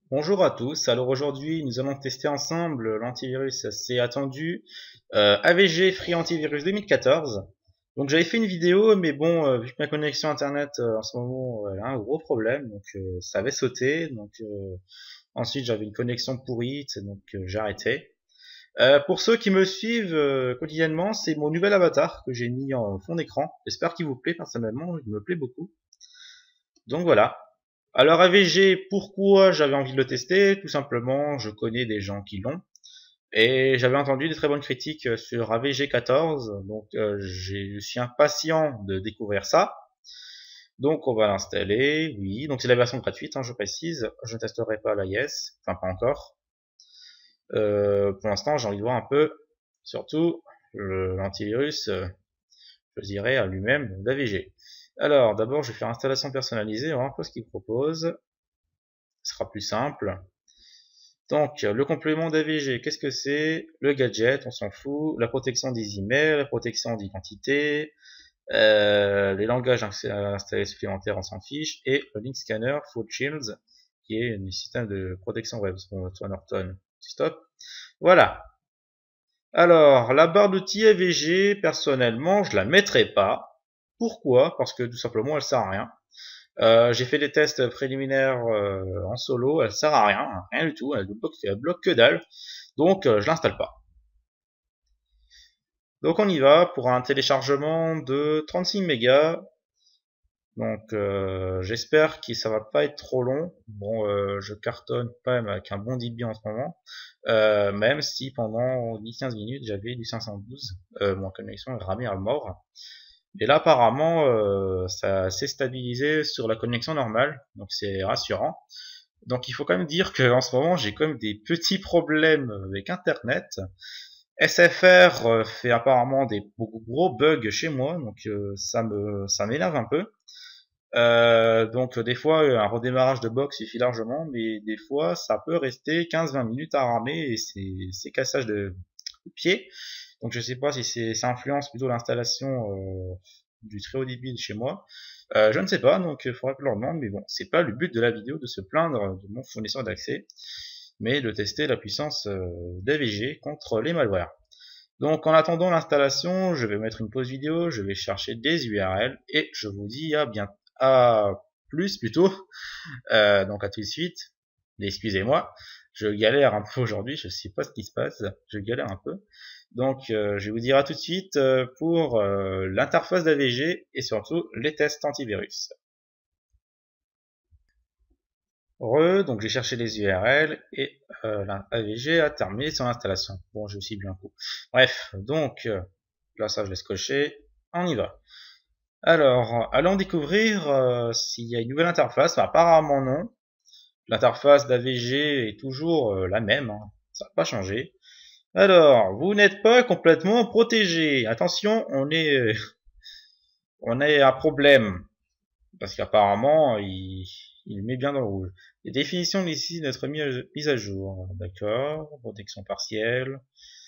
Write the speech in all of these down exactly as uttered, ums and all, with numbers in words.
Bonjour à tous, alors aujourd'hui nous allons tester ensemble l'antivirus assez attendu euh, A V G Free Antivirus deux mille quatorze. Donc j'avais fait une vidéo mais bon euh, vu que ma connexion internet euh, en ce moment elle a un gros problème donc euh, ça avait sauté donc euh, ensuite j'avais une connexion pourrie donc euh, j'ai arrêté. Euh, pour ceux qui me suivent euh, quotidiennement c'est mon nouvel avatar que j'ai mis en fond d'écran. J'espère qu'il vous plaît personnellement, il me plaît beaucoup. Donc voilà. Alors A V G, pourquoi j'avais envie de le tester? Tout simplement, je connais des gens qui l'ont. Et j'avais entendu des très bonnes critiques sur A V G quatorze, donc euh, je suis impatient de découvrir ça. Donc on va l'installer, oui, donc c'est la version gratuite, hein, je précise, je ne testerai pas l'I S, enfin pas encore. Euh, pour l'instant j'ai envie de voir un peu, surtout l'antivirus, euh, je dirais à lui-même d'A V G. Alors d'abord je vais faire installation personnalisée, on va voir un peu ce qu'il propose. Ce sera plus simple. Donc, le complément d'A V G, qu'est-ce que c'est? Le gadget, on s'en fout. La protection des emails, la protection d'identité, euh, les langages installés supplémentaires, on s'en fiche. Et le Link Scanner Full Shields, qui est un système de protection web, soit Norton. Stop. Voilà. Alors, la barre d'outils A V G, personnellement, je la mettrai pas. Pourquoi? Parce que tout simplement, elle sert à rien. Euh, j'ai fait des tests préliminaires euh, en solo, elle sert à rien, rien du tout, elle bloque, elle bloque que dalle, donc euh, je l'installe pas. Donc on y va pour un téléchargement de trente-six mégas. Donc euh, j'espère que ça va pas être trop long. Bon, euh, je cartonne quand même avec un bon débit en ce moment, euh, même si pendant dix quinze minutes j'avais du cinq cent douze, euh, mon connexion est ramée à mort. Et là apparemment euh, ça s'est stabilisé sur la connexion normale, donc c'est rassurant. Donc il faut quand même dire qu'en ce moment j'ai quand même des petits problèmes avec internet. S F R euh, fait apparemment des gros bugs chez moi, donc euh, ça me ça m'énerve un peu. Euh, donc des fois un redémarrage de box suffit largement, mais des fois ça peut rester quinze vingt minutes à ramer et c'est c'est cassage de, de pied. Donc je sais pas si c'est ça influence plutôt l'installation euh, du très haut débit de chez moi. Euh, je ne sais pas, donc il faudrait que je leur demande, mais bon, c'est pas le but de la vidéo de se plaindre de mon fournisseur d'accès, mais de tester la puissance euh, d'A V G contre les malwares. Donc en attendant l'installation, je vais mettre une pause vidéo, je vais chercher des U R L et je vous dis à bien à plus plutôt. Euh, donc à tout de suite. Excusez-moi, je galère un peu aujourd'hui, je sais pas ce qui se passe, je galère un peu. Donc euh, je vais vous dire à tout de suite euh, pour euh, l'interface d'A V G et surtout les tests antivirus. Re, donc j'ai cherché les U R L et euh, l'A V G a terminé son installation. Bon, j'ai aussi bu un coup. Bref, donc euh, là ça je laisse cocher, on y va. Alors, allons découvrir euh, s'il y a une nouvelle interface. Enfin, apparemment non. L'interface d'A V G est toujours euh, la même, hein. Ça n'a pas changé. Alors, vous n'êtes pas complètement protégé. Attention, on est, euh, on est un problème parce qu'apparemment il, il met bien dans le rouge. Les définitions ici d'être mises à jour. D'accord. Protection partielle.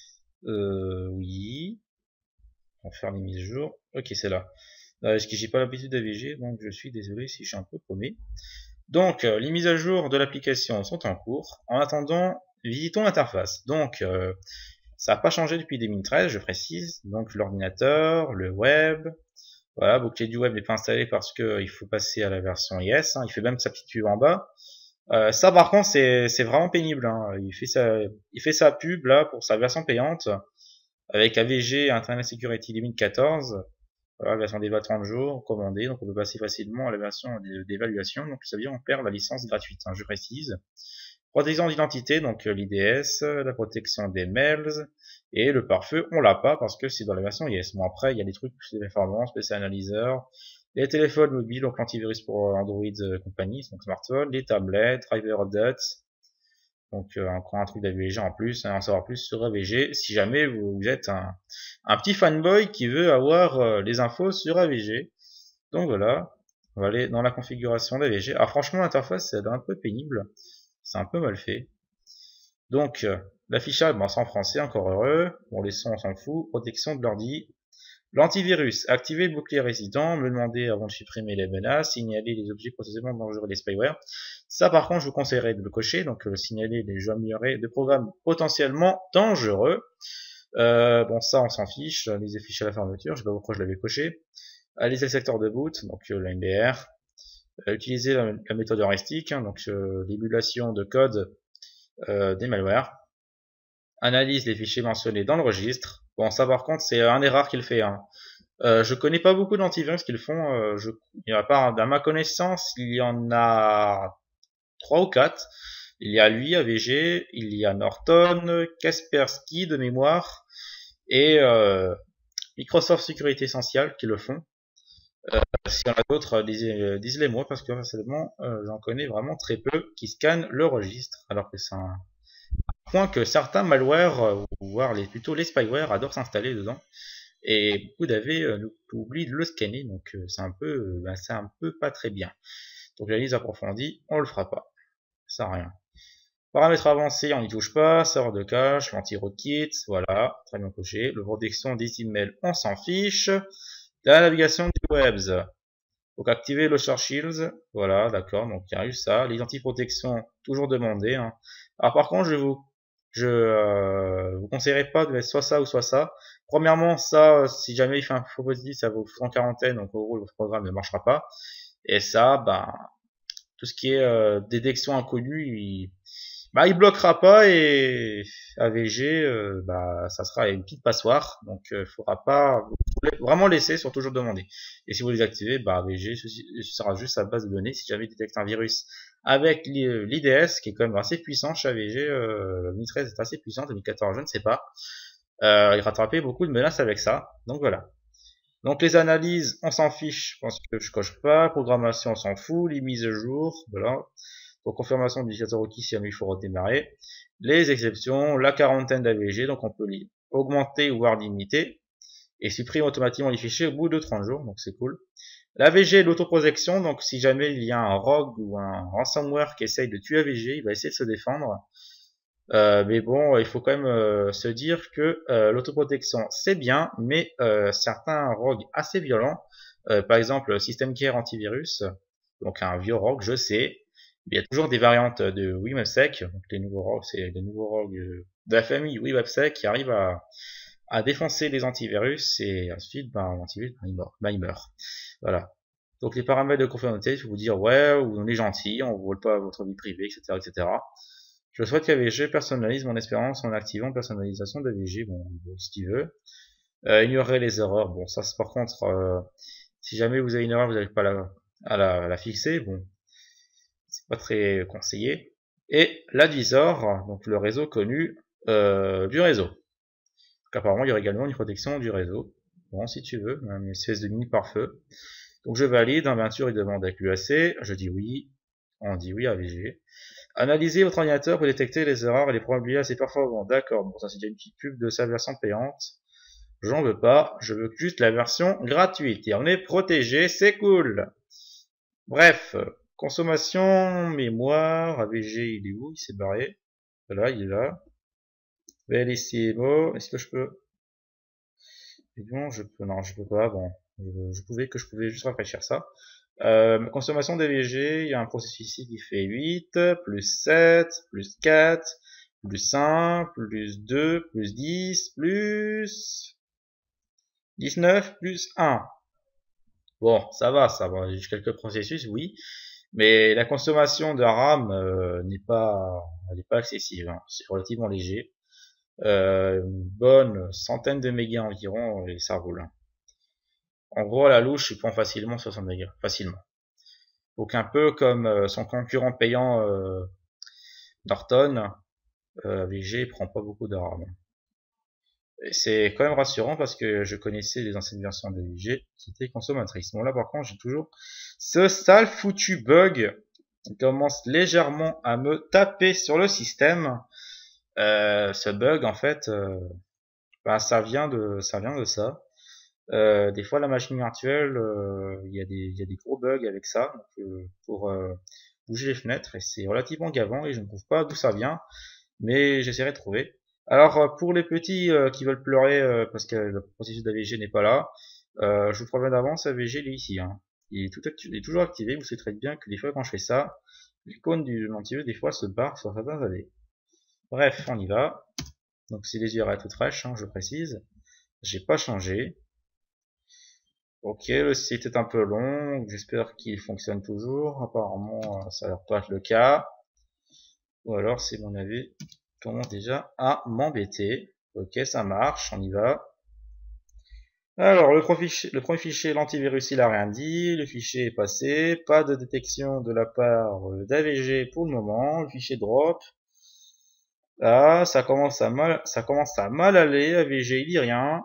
Euh, oui. On va faire les mises à jour. Ok, c'est là. Euh, Parce que j'ai pas l'habitude d'A V G, donc je suis désolé si je suis un peu paumé. Donc, euh, les mises à jour de l'application sont en cours. En attendant, visitons l'interface. Donc, euh, ça n'a pas changé depuis deux mille treize, je précise. Donc, l'ordinateur, le web. Voilà, bouclier du web n'est pas installé parce qu'il faut passer à la version I S. Hein. Il fait même sa petite pub en bas. Euh, ça, par contre, c'est c'est vraiment pénible. Hein. Il fait sa il fait sa pub là pour sa version payante avec A V G Internet Security deux mille quatorze. Voilà, la version d'Eva trente jours, commandée, donc on peut passer facilement à la version d'évaluation, donc ça veut dire on perd la licence gratuite, hein, je précise. Protection d'identité, donc l'I D S, la protection des mails, et le pare-feu, on l'a pas parce que c'est dans la version I S. Bon après, il y a des trucs plus performants, P C Analyzer, les téléphones mobiles, donc l'antivirus pour Android euh, compagnie, donc smartphone, les tablettes, driver updates, donc euh, encore un truc d'A V G en plus, hein, en savoir plus sur A V G si jamais vous, vous êtes un, un petit fanboy qui veut avoir euh, les infos sur A V G. Donc voilà, on va aller dans la configuration d'A V G. Ah franchement l'interface elle est un peu pénible, c'est un peu mal fait. Donc euh, l'affichage, bon c'est en français, encore heureux. Bon les sons on s'en fout, protection de l'ordi. L'antivirus, activer le bouclier résident, me demander avant de supprimer les menaces, signaler les objets potentiellement dangereux des spyware. Ça par contre je vous conseillerais de le cocher, donc euh, signaler les jeux améliorés de programmes potentiellement dangereux. Euh, bon ça on s'en fiche, les afficher à la fermeture, je sais pas pourquoi je l'avais coché. Analyser le secteur de boot, donc euh, la M B R. Euh, utiliser la, la méthode heuristique, hein, donc euh, l'émulation de code euh, des malwares. Analyse les fichiers mentionnés dans le registre. Bon ça par contre c'est un des rares qui le fait. Hein. Euh, je connais pas beaucoup d'antivirus qui le font. Euh, je, il y a pas, à ma connaissance, il y en a trois ou quatre. Il y a lui, A V G, il y a Norton, Kaspersky de mémoire et euh, Microsoft Sécurité Essentielle qui le font. Euh, S'il y en a d'autres, dis, dis-les moi parce que personnellement, euh, j'en connais vraiment très peu qui scannent le registre, alors que c'est un point que certains malwares, euh, voire les, plutôt les spyware, adorent s'installer dedans. Et beaucoup d'A V euh, oublient de le scanner, donc euh, c'est un peu, euh, ben, c'est un peu pas très bien. Donc l'analyse approfondie, on le fera pas, ça sert à rien. Paramètres avancés, on n'y touche pas. Serveur de cache, l'anti-rootkit, voilà, très bien coché. Le protection des emails, on s'en fiche. La navigation du web, donc activer le Share Shields, voilà, d'accord, donc il y a eu ça. L'identiprotection, toujours demandé. Hein. Alors par contre, je vous je euh, vous conseillerais pas de mettre soit ça ou soit ça. Premièrement, ça, si jamais il fait un faux positif, ça vous fout en quarantaine, donc au gros, votre programme ne marchera pas. Et ça, bah, tout ce qui est euh, détection inconnue, il, bah, il bloquera pas et A V G, euh, bah, ça sera une petite passoire. Donc, il euh, faudra pas vraiment laisser, sur toujours demander. Et si vous les activez, bah, A V G, ce sera juste sa base de données. Si jamais il détecte un virus avec l'I D S, qui est quand même assez puissant chez A V G, euh, le deux mille treize est assez puissant, deux mille quatorze, je ne sais pas. Euh, il rattrapait beaucoup de menaces avec ça. Donc voilà. Donc les analyses, on s'en fiche, je pense que je coche pas. Programmation, on s'en fout. Les mises à jour, voilà. Pour confirmation d'utilisateur requis, si jamais il faut redémarrer. Les exceptions, la quarantaine d'A V G, donc on peut les augmenter ou voire limiter. Et supprime automatiquement les fichiers au bout de trente jours, donc c'est cool. L'A V G, l'autoprotection, donc si jamais il y a un rogue ou un ransomware qui essaye de tuer A V G, il va essayer de se défendre. Euh, mais bon, il faut quand même euh, se dire que euh, l'autoprotection c'est bien, mais euh, certains rogues assez violents, euh, par exemple System Care Antivirus, donc un vieux rogue, je sais, mais il y a toujours des variantes de WebSec, donc les nouveaux rogues, c'est les nouveaux rogues de la famille WebSec qui arrivent à, à défoncer les antivirus et ensuite, ben, l'antivirus, ben, il meurt, ben, il meurt. Voilà. Donc les paramètres de conformité, il faut vous dire ouais, on est gentil, on ne vole pas votre vie privée, et cetera, et cetera. Je souhaite qu'A V G personnalise mon expérience en activant personnalisation d'A V G, bon, si tu veux. Euh, ignorer les erreurs, bon, ça c'est par contre, euh, si jamais vous avez une erreur, vous n'arrivez pas à la, à la, à la fixer, bon, c'est pas très conseillé. Et l'advisor, donc le réseau connu euh, du réseau. Donc apparemment, il y aura également une protection du réseau. Bon, si tu veux, une espèce de mini pare-feu. Donc je valide, hein, bien sûr, il demande avec l'U A C, je dis oui, on dit oui à A V G. Analyser votre ordinateur pour détecter les erreurs et les problèmes liés à ses performances. D'accord, bon ça c'est déjà une petite pub de sa version payante. J'en veux pas, je veux juste la version gratuite. Et on est protégé, c'est cool. Bref, consommation, mémoire, A V G il est où? Il s'est barré. Voilà, il est là. V L C M O, est-ce que je peux? Et bon, je peux, non, je peux pas, bon. Je, je pouvais que je pouvais juste rafraîchir ça. Euh, consommation d'A V G, il y a un processus ici qui fait huit, plus sept, plus quatre, plus cinq, plus deux, plus dix, plus dix-neuf, plus un. Bon, ça va, ça va. J'ai quelques processus, oui. Mais la consommation de RAM euh, n'est pas, elle n'est pas excessive. Hein. C'est relativement léger. Euh, une bonne centaine de mégas environ et ça roule. Hein. En gros, à la louche, il prend facilement soixante mégas, facilement. Donc un peu comme euh, son concurrent payant euh, Norton, euh, A V G prend pas beaucoup de RAM. Et c'est quand même rassurant parce que je connaissais les anciennes versions d'A V G qui étaient consommatrices. Bon là par contre j'ai toujours ce sale foutu bug qui commence légèrement à me taper sur le système. Euh, ce bug en fait, euh, ben, ça vient de ça vient de ça. Euh, des fois la machine virtuelle, il euh, y, y a des gros bugs avec ça donc, euh, pour euh, bouger les fenêtres et c'est relativement gavant et je ne trouve pas d'où ça vient, mais j'essaierai de trouver. Alors pour les petits euh, qui veulent pleurer euh, parce que le processus d'A V G n'est pas là, euh, je vous préviens d'avance, A V G il est ici. Hein. Il, est tout actu il est toujours activé, vous savez très bien que des fois quand je fais ça, l'icône du antivirus, des fois, se barre sur certains A D. Bref, on y va. Donc, c'est les U R L toutes fraîches, hein, je précise. J'ai pas changé. Ok, le site est un peu long. J'espère qu'il fonctionne toujours. Apparemment, ça a l'air pas être le cas. Ou alors, c'est mon avis commence déjà à m'embêter. Ok, ça marche, on y va. Alors, le premier fichier, le premier fichier, l'antivirus, il a rien dit. Le fichier est passé. Pas de détection de la part d'A V G pour le moment. Le fichier drop. Ah, ça commence à mal, ça commence à mal aller. A V G, il dit rien.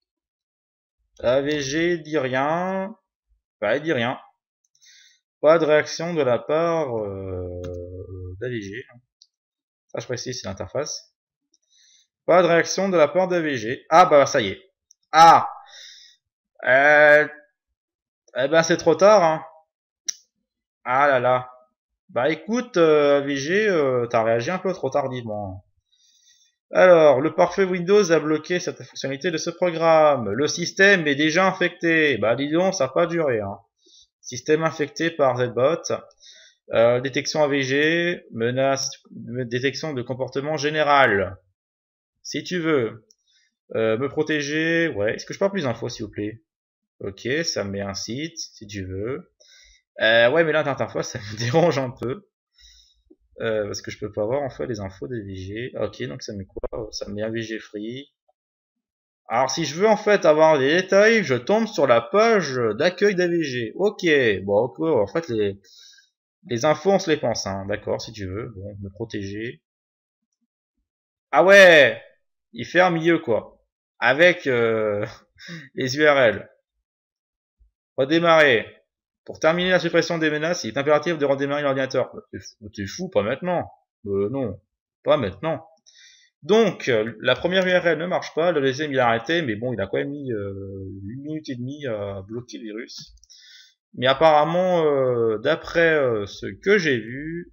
A V G dit rien. Bah, il dit rien. Pas de réaction de la part euh, d'A V G. Ça, je précise, c'est l'interface. Pas de réaction de la part d'A V G. Ah, bah, ça y est. Ah! Euh, eh ben, c'est trop tard, hein. Ah là là. Bah, écoute, euh, A V G, euh, t'as réagi un peu trop tardivement. Alors, le pare-feu Windows a bloqué cette fonctionnalité de ce programme. Le système est déjà infecté. Bah, dis donc, ça n'a pas duré, hein. Système infecté par Z-Bot. Euh, détection A V G, menace, détection de comportement général. Si tu veux euh, me protéger, ouais. Est-ce que je peux avoir plus d'infos, s'il vous plaît? Ok, ça me met un site, si tu veux. Euh, ouais, mais là, l'interface, ça me dérange un peu. Euh, parce que je peux pas avoir en fait les infos des V G. Ok, donc ça met quoi? Ça met un V G free. Alors si je veux en fait avoir des détails, je tombe sur la page d'accueil d'A V G. Ok, bon, ok, en fait les, les infos on se les pense, hein. D'accord, si tu veux. Bon, me protéger. Ah ouais, il fait un milieu quoi. Avec euh, les U R L. Redémarrer. Pour terminer la suppression des menaces, il est impératif de redémarrer l'ordinateur. T'es fou, pas maintenant. Euh, non, pas maintenant. Donc, la première U R L ne marche pas, le deuxième il a arrêté, mais bon, il a quand même mis euh, une minute et demie à bloquer le virus. Mais apparemment, euh, d'après euh, ce que j'ai vu,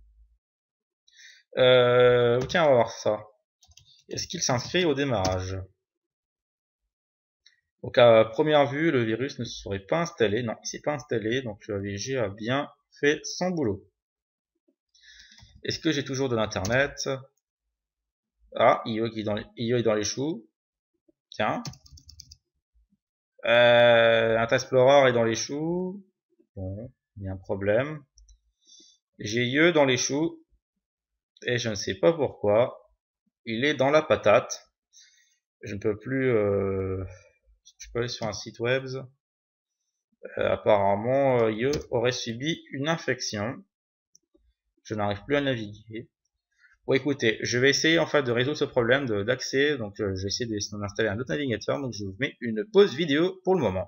euh, tiens, on va voir ça. Est-ce qu'il s'inscrit au démarrage? Donc à première vue, le virus ne serait pas installé. Non, il s'est pas installé, donc le A V G a bien fait son boulot. Est-ce que j'ai toujours de l'internet? Ah, I O est dans les, I O est dans les choux. Tiens. Euh, Internet Explorer est dans les choux. Bon, il y a un problème. J'ai I E dans les choux. Et je ne sais pas pourquoi. Il est dans la patate. Je ne peux plus... Euh, je peux aller sur un site web. Euh, apparemment, euh, I E aurait subi une infection. Je n'arrive plus à naviguer. Bon, écoutez, je vais essayer en fait de résoudre ce problème d'accès. Donc, euh, je vais essayer d'installer un autre navigateur. Donc, je vous mets une pause vidéo pour le moment.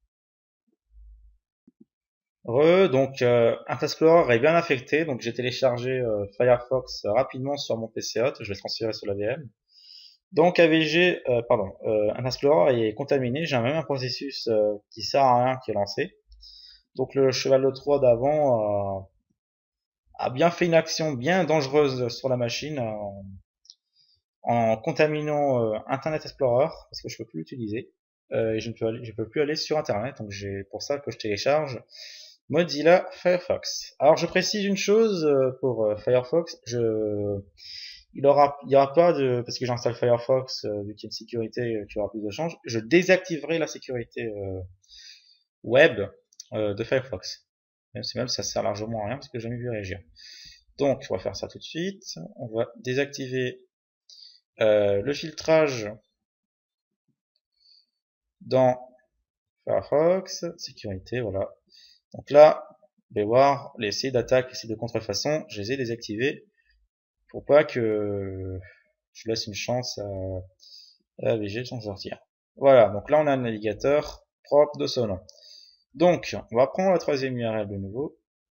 Re, donc euh, Internet Explorer est bien affecté, donc j'ai téléchargé euh, Firefox rapidement sur mon P C hot, je vais transférer sur la V M. Donc A V G, euh, pardon, euh, Internet Explorer est contaminé, j'ai même un processus euh, qui sert à rien qui est lancé. Donc le cheval de Troie d'avant euh, a bien fait une action bien dangereuse sur la machine en, en contaminant euh, Internet Explorer parce que je peux plus l'utiliser euh, et je ne peux, aller, je peux plus aller sur Internet, donc j'ai pour ça que je télécharge Mozilla Firefox. Alors je précise une chose euh, pour euh, Firefox, je il aura il y aura pas de parce que j'installe Firefox euh, vu qu'il y a une sécurité euh, qui aura plus de change, je désactiverai la sécurité euh, web euh, de Firefox. Même si même ça sert largement à rien parce que j'ai jamais vu réagir. Donc on va faire ça tout de suite. On va désactiver euh, le filtrage dans Firefox, sécurité, voilà. Donc là, je vais voir les sites d'attaque, les sites de contrefaçon, je les ai désactivés pour pas que je laisse une chance à, à A V G de s'en sortir. Voilà, donc là on a un navigateur propre de ce nom. Donc, on va prendre la troisième U R L de nouveau.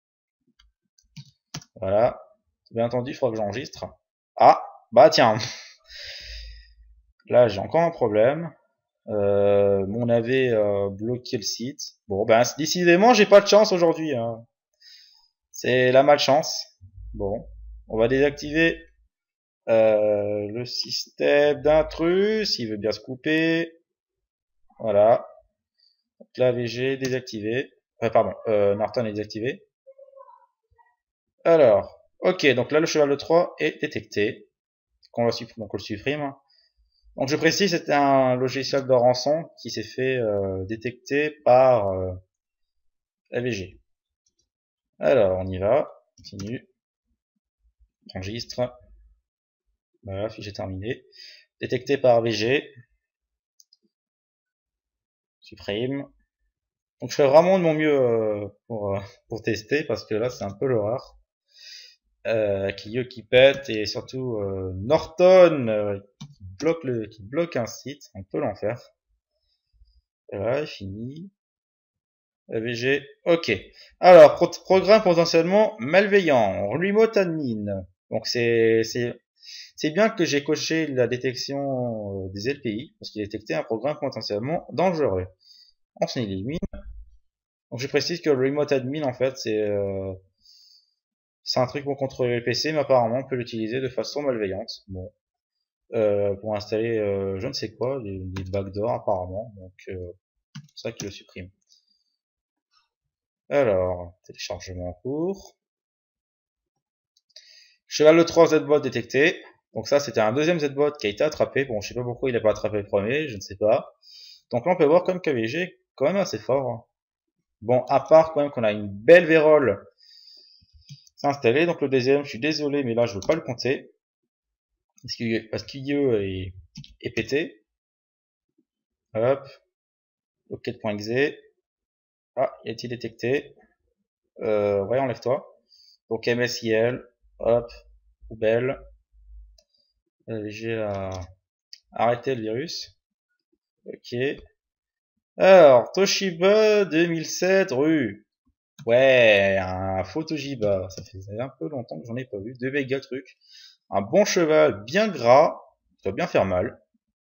Voilà. Bien entendu, il faudra que j'enregistre. Ah, bah tiens. Là, j'ai encore un problème. Euh, mon A V a bloqué le site. Bon, ben, décidément, j'ai pas de chance aujourd'hui. Hein. C'est la malchance. Bon, on va désactiver euh, le système d'intrus. Il veut bien se couper. Voilà. Donc là, A V G désactivé. Euh, pardon, euh, Norton est désactivé. Alors, ok, donc là le cheval de Troie est détecté. On, donc on le supprime. Donc je précise, c'était un logiciel de rançon qui s'est fait euh, détecter par euh, A V G. Alors on y va, continue, enregistre. Voilà, fichier terminé. Détecté par A V G. Supprime. Donc je fais vraiment de mon mieux euh, pour, euh, pour tester parce que là c'est un peu l'horreur. Euh, qui qui pète et surtout euh, Norton euh, qui bloque le qui bloque un site, un peu l'enfer. Voilà, fini. A V G, ok. Alors pro programme potentiellement malveillant, remote admin. Donc c'est c'est c'est bien que j'ai coché la détection des L P I parce qu'il détectait un programme potentiellement dangereux. On s'en élimine. Donc je précise que le remote admin en fait c'est euh, c'est un truc pour contrôler le P C, mais apparemment on peut l'utiliser de façon malveillante. Bon, euh, pour installer euh, je ne sais quoi, des, des backdoors apparemment. Donc euh, c'est ça qui le supprime. Alors téléchargement en cours. Cheval de Troie Z-Bot détecté. Donc ça c'était un deuxième Z-Bot qui a été attrapé. Bon je sais pas pourquoi il n'a pas attrapé le premier, je ne sais pas. Donc là on peut voir comme qu'A V G est quand même assez fort. Hein. Bon, à part quand même qu'on a une belle vérole installée. Donc le deuxième, je suis désolé, mais là je veux pas le compter. Parce qu'il est, est pété. Hop. Locket.exe. Ah, il a été détecté. Euh, ouais, enlève-toi. Donc M S I L. Hop. Poubelle. Euh, J'ai à arrêter le virus. Ok. Alors, Toshiba deux mille sept rue. Ouais, un faux Toshiba. Ça fait un peu longtemps que j'en ai pas vu. Deux méga trucs. Un bon cheval bien gras. Ça doit bien faire mal.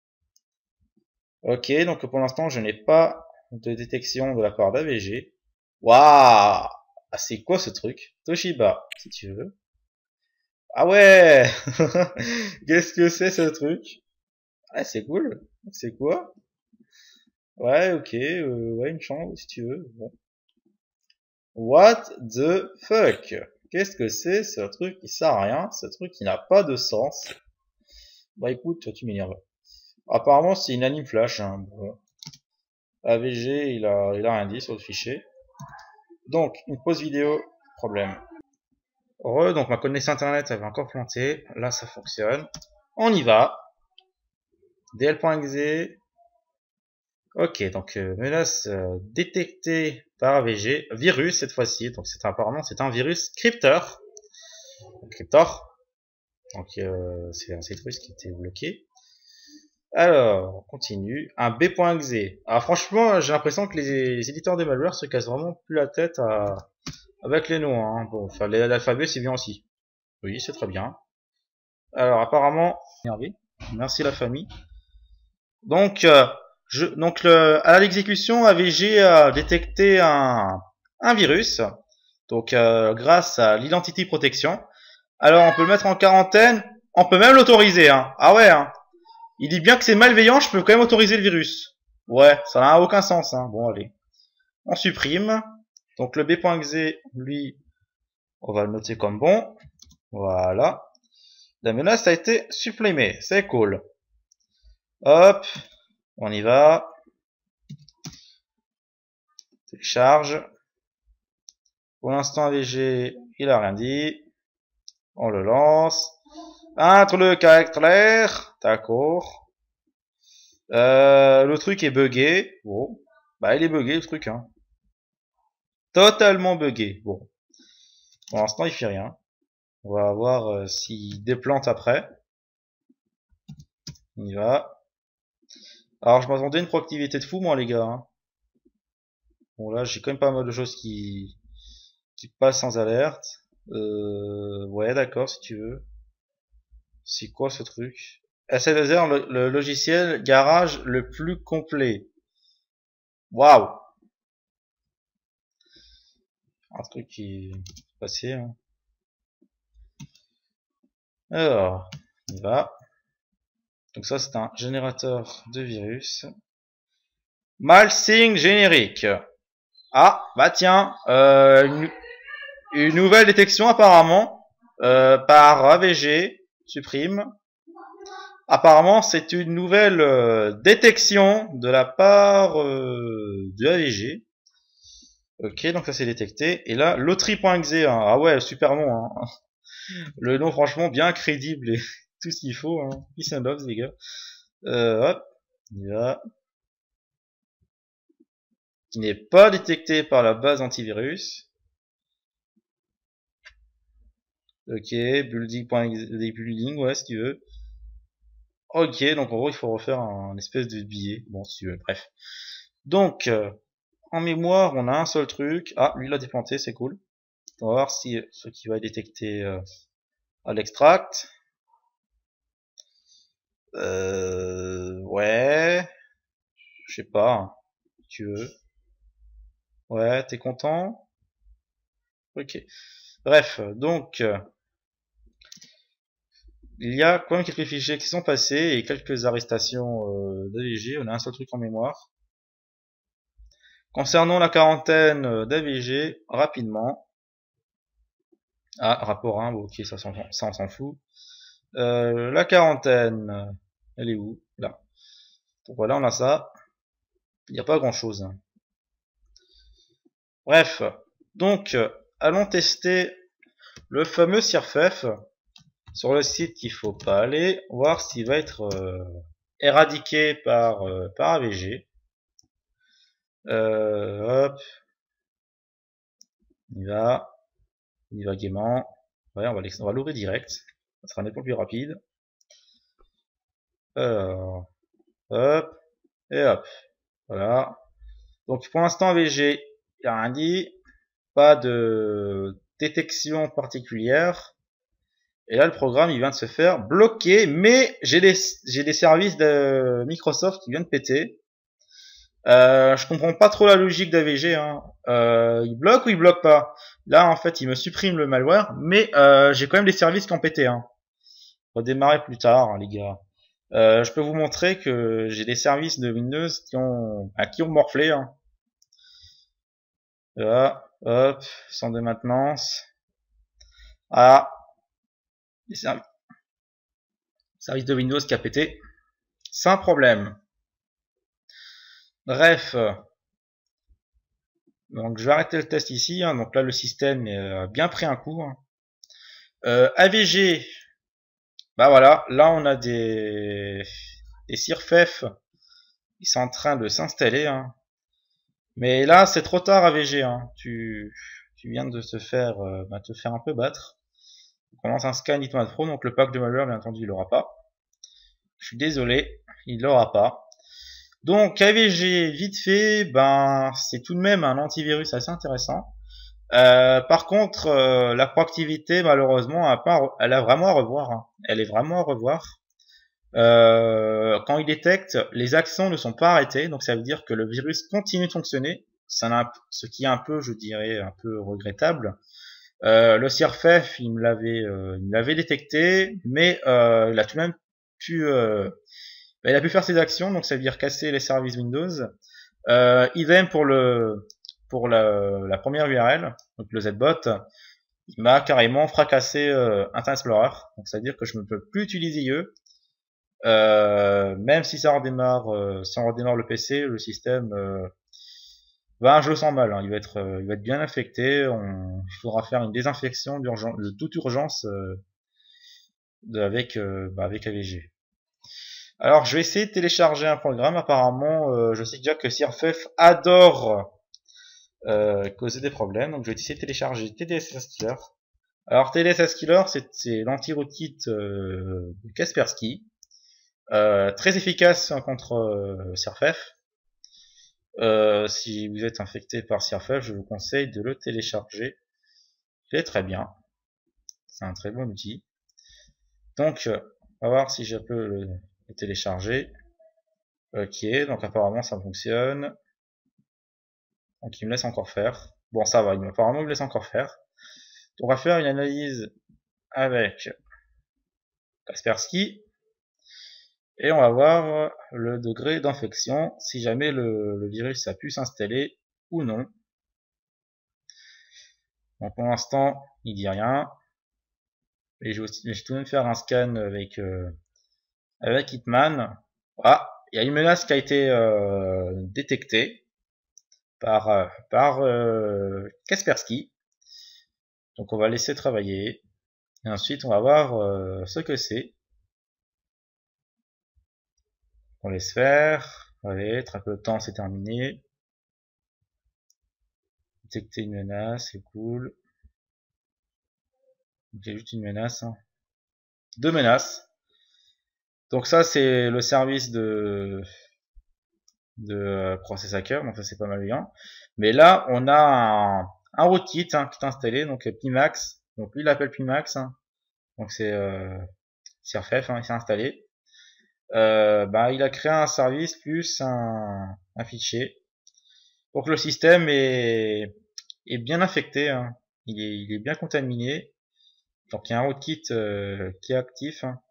Ok, donc pour l'instant, je n'ai pas de détection de la part d'A V G. Waouh! Ah, c'est quoi ce truc? Toshiba, si tu veux. Ah ouais! Qu'est-ce que c'est ce truc? Ah, c'est cool. C'est quoi? Ouais, ok, euh, ouais, une chambre, si tu veux. Bon. What the fuck? Qu'est-ce que c'est ce truc qui sert à rien? Ce truc qui n'a pas de sens. Bah écoute, toi tu m'énerves. Apparemment c'est une anime flash. Hein. Bon. A V G il a, il a rien dit sur le fichier. Donc une pause vidéo, problème. Re, donc ma connexion internet avait encore planté. Là ça fonctionne. On y va. D L.exe. Ok, donc euh, menace euh, détectée par A V G. Virus cette fois-ci. Donc c'est apparemment c'est un virus crypteur. Cryptor. Donc euh, c'est un site russe qui était bloqué. Alors, on continue. Un B.exe. Alors franchement, j'ai l'impression que les, les éditeurs de malware se cassent vraiment plus la tête à, avec les noms. Hein. Bon, enfin, l'alphabet c'est bien aussi. Oui, c'est très bien. Alors apparemment, merci la famille. Donc, euh, je, donc le, à l'exécution, A V G a détecté un, un virus. Donc, euh, grâce à l'identity protection. Alors, on peut le mettre en quarantaine. On peut même l'autoriser. Hein. Ah ouais. Hein. Il dit bien que c'est malveillant, je peux quand même autoriser le virus. Ouais, ça n'a aucun sens. Hein. Bon, allez. On supprime. Donc le B.exe, lui, on va le noter comme bon. Voilà. La menace a été supprimée. C'est cool. Hop. On y va. Télécharge. Pour l'instant, A V G, il a rien dit. On le lance. Entre le caractère. D'accord. Euh, le truc est buggé. Bon. Bah, il est buggé, le truc, hein. Totalement buggé. Bon. Pour l'instant, il fait rien. On va voir euh, s'il déplante après. On y va. Alors, je m'attendais à une proactivité de fou, moi, les gars. Hein. Bon, là, j'ai quand même pas mal de choses qui, qui passent sans alerte. Euh, ouais, d'accord, si tu veux. C'est quoi ce truc? S L deux R, le, le logiciel garage le plus complet. Waouh! Un truc qui est passé. Hein. Alors, on y va. Donc ça, c'est un générateur de virus. Malsing générique. Ah, bah tiens, euh, une, une nouvelle détection apparemment euh, par A V G supprime. Apparemment, c'est une nouvelle euh, détection de la part euh, de A V G. Ok, donc ça c'est détecté. Et là, loterie.exe, hein. Ah ouais, super nom. Hein. Le nom franchement bien crédible et tout ce qu'il faut. Hein. Peace and love, les gars. Euh, hop, il va. Qui n'est pas détecté par la base antivirus. Ok, building.exe, building, ouais, si tu veux. Ok, donc en gros, il faut refaire un espèce de billet. Bon, si tu veux, bref. Donc, euh, en mémoire, on a un seul truc. Ah, lui, il a déplanté, c'est cool. On va voir si ce qui va être détecté euh, à l'extract. Euh, ouais. Je sais pas, hein, si tu veux. Ouais, t'es content? Ok. Bref, donc, euh, il y a quand même quelques fichiers qui sont passés et quelques arrestations euh, d'A V G. On a un seul truc en mémoire. Concernant la quarantaine d'A V G, rapidement. Ah, rapport un, bon, ok, ça, ça on s'en fout. Euh, la quarantaine, elle est où? Là. Donc voilà, on a ça. Il n'y a pas grand chose. Bref, donc, allons tester le fameux CIRFEF sur le site qu'il faut pas aller, voir s'il va être euh, éradiqué par, euh, par A V G. Euh, hop. On y va. On y va gaiement. Ouais, on va, on va l'ouvrir direct. Ça sera nettement plus rapide. Alors, hop. Et hop. Voilà. Donc pour l'instant A V G, il n'y a rien dit. Pas de détection particulière. Et là le programme il vient de se faire bloquer. Mais j'ai des, j'ai des services de Microsoft qui viennent de péter. Euh, je comprends pas trop la logique d'A V G. Hein. Euh, il bloque ou il bloque pas? Là en fait il me supprime le malware. Mais euh, j'ai quand même des services qui ont pété. Hein. Redémarrer plus tard hein, les gars. Euh, je peux vous montrer que j'ai des services de Windows qui ont, à qui ont morflé. Hein. Là, hop, centre de maintenance. Ah, les services, service de Windows qui a pété. Sans problème. Bref. Donc je vais arrêter le test ici. Hein. Donc là le système a bien pris un coup. Hein. Euh, A V G. Bah voilà, là on a des, des CIRFEF. Ils sont en train de s'installer. Hein. Mais là c'est trop tard A V G. Hein. Tu, tu viens de te faire, euh, bah, te faire un peu battre. On lance un scan Hitman Pro, donc le pack de malware bien entendu il l'aura pas. Je suis désolé, il l'aura pas. Donc A V G vite fait, ben c'est tout de même un antivirus assez intéressant. Euh, par contre, euh, la proactivité malheureusement, elle, pas, elle a vraiment à revoir. Hein. Elle est vraiment à revoir. Euh, quand il détecte, les actions ne sont pas arrêtées, donc ça veut dire que le virus continue de fonctionner. Ça ce qui est un peu, je dirais, un peu regrettable. Euh, le CIRFEF, il me l'avait, euh, il me l'avait détecté, mais euh, il a tout de même pu, euh, bah, il a pu faire ses actions, donc ça veut dire casser les services Windows. Euh, idem pour le, pour la, la première U R L, donc le Z-bot, il m'a carrément fracassé euh, Internet Explorer, donc ça veut dire que je ne peux plus utiliser I E. Euh, même si ça redémarre, euh, si on redémarre le P C, le système. Euh, Ben, je le sens mal, hein. il, va être, euh, il va être bien infecté, on, il faudra faire une désinfection de toute urgence euh, de, avec, euh, bah, avec A V G. Alors je vais essayer de télécharger un programme, apparemment euh, je sais déjà que CIRFEF adore euh, causer des problèmes, donc je vais essayer de télécharger T D S S Killer. Alors T D S S Killer c'est l'anti-rootkit euh, de Kaspersky, euh, très efficace contre euh, CIRFEF. Euh, si vous êtes infecté par CIRFEF, je vous conseille de le télécharger. Il est très bien. C'est un très bon outil. Donc, on va voir si je peux le, le télécharger. Ok, donc apparemment ça fonctionne. Donc il me laisse encore faire. Bon, ça va, il apparemment il me laisse encore faire. Donc, on va faire une analyse avec Kaspersky. Et on va voir le degré d'infection, si jamais le, le virus a pu s'installer ou non. Donc pour l'instant, il dit rien. Et je vais, aussi, je vais tout de même faire un scan avec, euh, avec Hitman. Ah, il y a une menace qui a été euh, détectée par, euh, par euh, Kaspersky. Donc on va laisser travailler. Et ensuite, on va voir euh, ce que c'est. On laisse faire. Allez, très peu de temps, c'est terminé. Détecter une menace, c'est cool. J'ai juste une menace. Hein. Deux menaces. Donc ça, c'est le service de de euh, Process Hacker, donc ça c'est pas mal bien. Mais là, on a un, un rootkit hein, qui est installé, donc Pimax. Donc lui, il l'appelle Pimax. Hein. Donc c'est euh, Sirfef, hein, il s'est installé. Euh, bah, il a créé un service plus un, un fichier. Donc le système est, est bien infecté. Hein. Il, est, il est bien contaminé. Donc il y a un rootkit euh, qui est actif. Hein.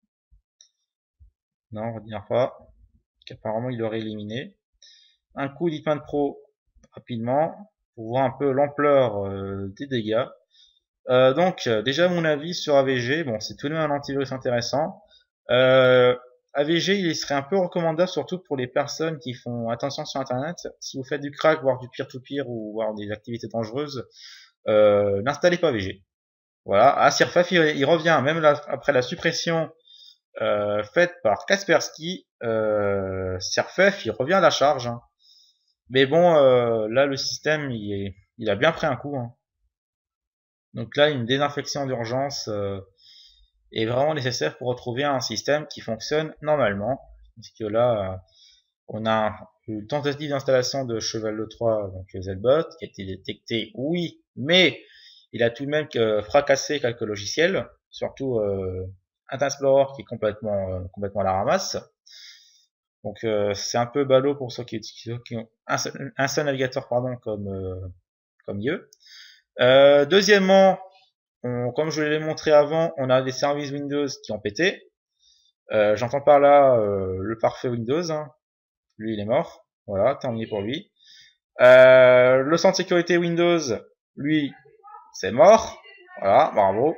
Non, on ne redire pas. Qu'apparemment il aurait éliminé. Un coup d'Hitman Pro rapidement pour voir un peu l'ampleur euh, des dégâts. Euh, donc déjà mon avis sur A V G, bon c'est tout de même un antivirus intéressant. Euh, A V G il serait un peu recommandable surtout pour les personnes qui font attention sur internet. Si vous faites du crack, voire du peer-to-peer -peer, ou voire des activités dangereuses, euh, n'installez pas A V G. Voilà, ah, Sirfef il, il revient même là, après la suppression euh, faite par Kaspersky, euh, Sirfef il revient à la charge. Hein. Mais bon, euh, là le système il, est, il a bien pris un coup. Hein. Donc là une désinfection d'urgence euh, est vraiment nécessaire pour retrouver un système qui fonctionne normalement. Parce que là, euh, on a une tentative d'installation de Cheval de Troie, donc Zelbot, qui a été détecté, oui, mais il a tout de même que fracassé quelques logiciels, surtout euh, Internet Explorer qui est complètement, euh, complètement à la ramasse. Donc euh, c'est un peu ballot pour ceux qui, qui ont un seul, un seul navigateur pardon, comme, euh, comme I E. Euh, deuxièmement, on, comme je l'ai montré avant, on a des services Windows qui ont pété. Euh, J'entends par là euh, le parfait Windows. Hein. Lui, il est mort. Voilà, terminé pour lui. Euh, le centre de sécurité Windows, lui, c'est mort. Voilà, bravo.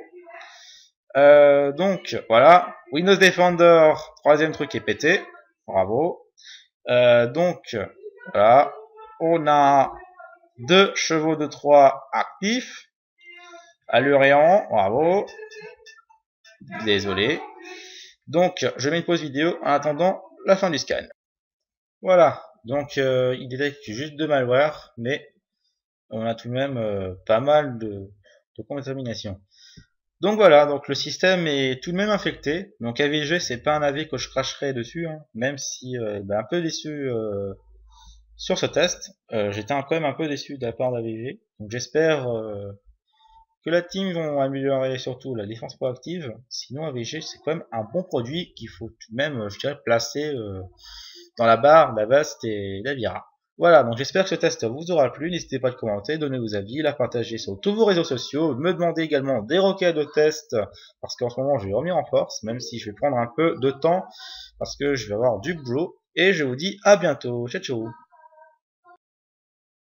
Euh, donc, voilà. Windows Defender, troisième truc est pété. Bravo. Euh, donc, voilà. On a deux chevaux de Troie actifs. Allurian, bravo. Désolé. Donc, je mets une pause vidéo en attendant la fin du scan. Voilà. Donc, euh, il détecte juste deux malwares, mais on a tout de même euh, pas mal de, de contamination. Donc voilà, donc le système est tout de même infecté. Donc A V G, c'est pas un A V que je cracherai dessus, hein, même si euh, ben, un peu déçu euh, sur ce test. Euh, J'étais quand même un peu déçu de la part d'A V G. Donc j'espère euh, que la team vont améliorer surtout la défense proactive. Sinon A V G, c'est quand même un bon produit qu'il faut tout de même, je dirais, placer euh, dans la barre d'Avast et d'Avira. Voilà, donc j'espère que ce test vous aura plu. N'hésitez pas à le commenter, donner vos avis, la partager sur tous vos réseaux sociaux, me demander également des requêtes de test, parce qu'en ce moment je vais revenir en force, même si je vais prendre un peu de temps, parce que je vais avoir du boulot. Et je vous dis à bientôt. Ciao ciao.